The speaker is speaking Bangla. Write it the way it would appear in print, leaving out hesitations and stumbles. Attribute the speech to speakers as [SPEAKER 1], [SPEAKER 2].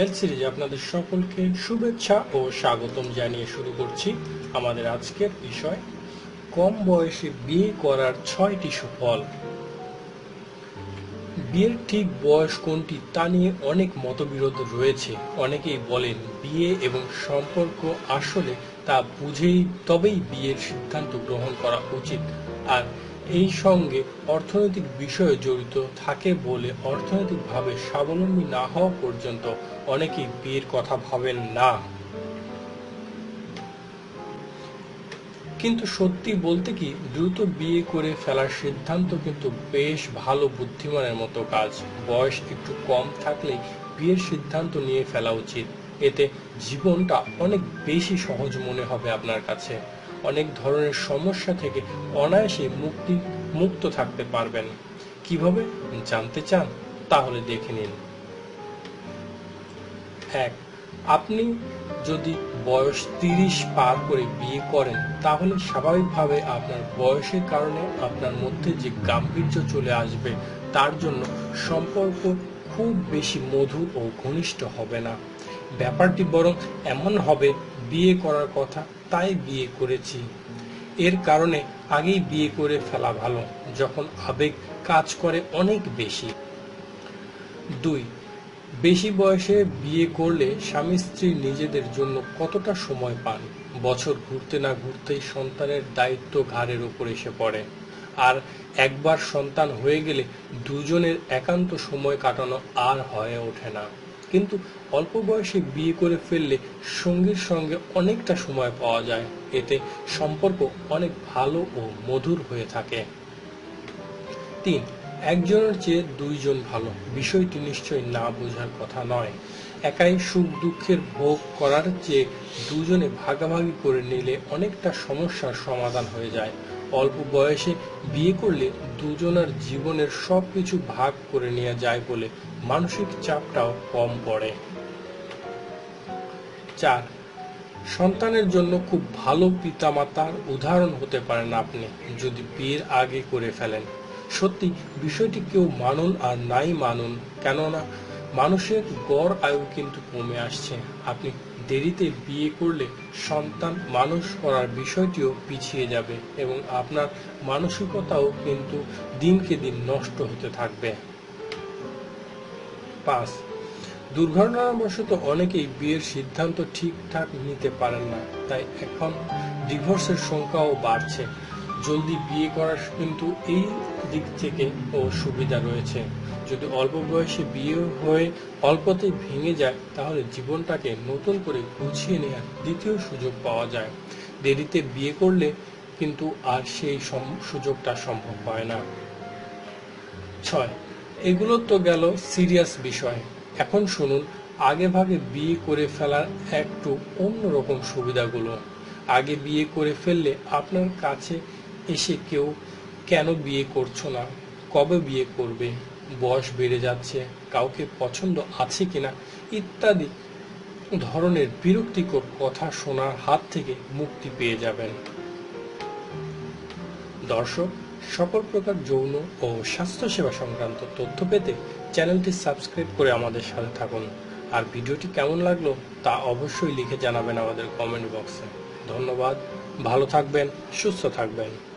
[SPEAKER 1] হেলথ সিরিজে আপনাদের সকলকে শুভেচ্ছা ও স্বাগতম জানিয়ে শুরু করছি আমাদের আজকের বিষয় কম বয়সে বিয়ে করার 6টি সুফল। বিয়ের ঠিক বয়স কোনটি তা নিয়ে অনেক মতবিরোধ রয়েছে। অনেকেই বলেন বিয়ে এবং সম্পর্ক আসলে তা বুঝেই তবেই বিয়ের সিদ্ধান্ত গ্রহণ করা উচিত, আর এই সঙ্গে অর্থনৈতিক বিষয় জড়িত থাকে বলে অর্থনৈতিকভাবে স্বাবলম্বী না হওয়া পর্যন্ত অনেকেই বিয়ের কথা ভাবেন না। কিন্তু সত্যি বলতে কি, দ্রুত বিয়ে করে ফেলার সিদ্ধান্ত কিন্তু বেশ ভালো বুদ্ধিমানের মতো কাজ। বয়স একটু কম থাকলে বিয়ের সিদ্ধান্ত নিয়ে ফেলা উচিত। এতে জীবনটা অনেক বেশি সহজ মনে হবে আপনার কাছে। অনেক ধরনের সমস্যা থেকে অনায়াসে মুক্ত থাকতে পারবেন। কিভাবে জানতে চান? তাহলে দেখে নিন। 1. আপনি যদি বয়স 30 পার করে বিয়ে করেন, তাহলে স্বাভাবিকভাবে আপনার বয়সের কারণে আপনার মধ্যে যে গাম্ভীর্য চলে আসবে, তার জন্য সম্পর্ক খুব বেশি মধুর ও ঘনিষ্ঠ হবে না। ব্যাপারটি বরং এমন হবে, বিয়ে করার কথা তাই বিয়ে করেছি। এর কারণে আগেই বিয়ে করে ফেলা ভালো, যখন আবেগ কাজ করে অনেক বেশি। 2. বেশি বয়সে বিয়ে করলে স্বামী স্ত্রী নিজেদের জন্য কতটা সময় পান? বছর ঘুরতে না ঘুরতেই সন্তানের দায়িত্ব ঘাড়ের উপর এসে পড়ে, আর একবার সন্তান হয়ে গেলে দুজনের একান্ত সময় কাটানো আর হয়ে ওঠে না। কিন্তু অল্প বয়সে বিয়ে করে ফেললে সঙ্গীর সঙ্গে অনেকটা সময় পাওয়া যায়। এতে সম্পর্ক অনেক ভালো ও মধুর হয়ে থাকে। 3. একজনের চেয়ে দুইজন ভালো, বিষয়টি নিশ্চয়ই না বোঝার কথা নয়। একাই সুখ দুঃখের ভোগ করার চেয়ে দুজনে ভাগাভাগি করে নিলে অনেকটা সমস্যার সমাধান হয়ে যায়। অল্প বয়সে বিয়ে করলে দুজনের জীবনের সবকিছু ভাগ করে নেওয়া যায় বলে মানসিক চাপটাও কম পড়ে। 4. সন্তানের জন্য খুব ভালো পিতামাতার উদাহরণ হতে পারেন আপনি যদি বিয়ের আগে করে ফেলেন। সত্যি, বিষয়টি কেউ মানুন আর নাই মানুন, কেননা মানুষের গড় আয়ু কিন্তু কমে আসছে। আপনি দেরিতে বিয়ে করলে সন্তান মানুষ করার বিষয়টিও পিছিয়ে যাবে এবং আপনার মানসিকতাও কিন্তু দিনকে দিন নষ্ট হতে থাকবে। 5. দুর্ঘটনাবশত অনেকেই বিয়ের সিদ্ধান্ত ঠিকঠাক নিতে পারেন না, তাই এখন ডিভোর্সের সংখ্যাও বাড়ছে। জলদি বিয়ে করার কিন্তু এই দিক থেকে ও সুবিধা রয়েছে। যদি অল্প বয়সে বিয়ে হয়ে অল্পতেই ভেঙে যায়, তাহলে জীবনটাকে নতুন করে গুছিয়ে নেওয়ার দ্বিতীয় সুযোগ পাওয়া যায়। দেরিতে বিয়ে করলে কিন্তু আর সেই সুযোগটা সম্ভব হয় না। 6. এগুলো তো গেল সিরিয়াস বিষয়। এখন শুনুন আগে ভাগে বিয়ে করে ফেলার একটু অন্যরকম সুবিধাগুলো। আগে বিয়ে করে ফেললে আপনার কাছে এসে কেউ কেন বিয়ে করছো না, কবে বিয়ে করবে, বয়স বেড়ে যাচ্ছে, কাউকে পছন্দ আছে কিনা ইত্যাদি ধরনের বিরক্তিকর কথা শোনার হাত থেকে মুক্তি পেয়ে যাবেন। দর্শক, সকল প্রকার যৌন ও স্বাস্থ্যসেবা সংক্রান্ত তথ্য পেতে চ্যানেলটি সাবস্ক্রাইব করে আমাদের সাথে থাকুন। আর ভিডিওটি কেমন লাগলো তা অবশ্যই লিখে জানাবেন আমাদের কমেন্ট বক্সে। ধন্যবাদ, ভালো থাকবেন, সুস্থ থাকবেন।